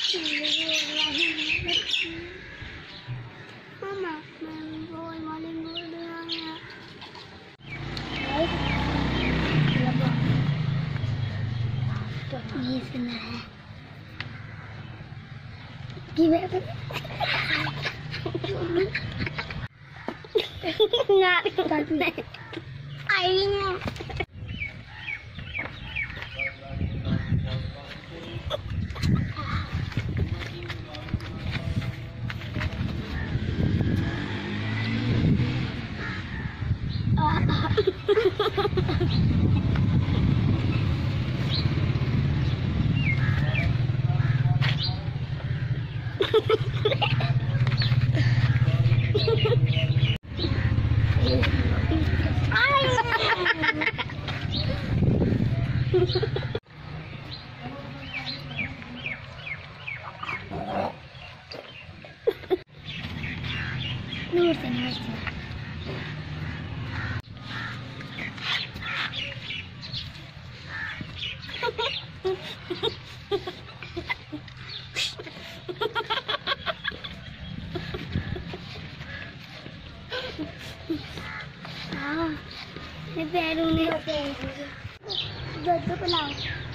Mama, tôi mà lên ngôi đưa nha. Gì xin nè. Gì vậy? Ngạt thật này. Ai nha. Ini baru nih. Gak tuh kenal.